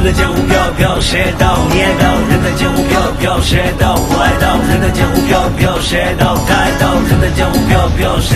在江湖飘飘，谁道你也道，人在江湖飘飘，谁道我爱道，人在江湖飘飘，谁道他爱道，人在江湖飘飘，谁。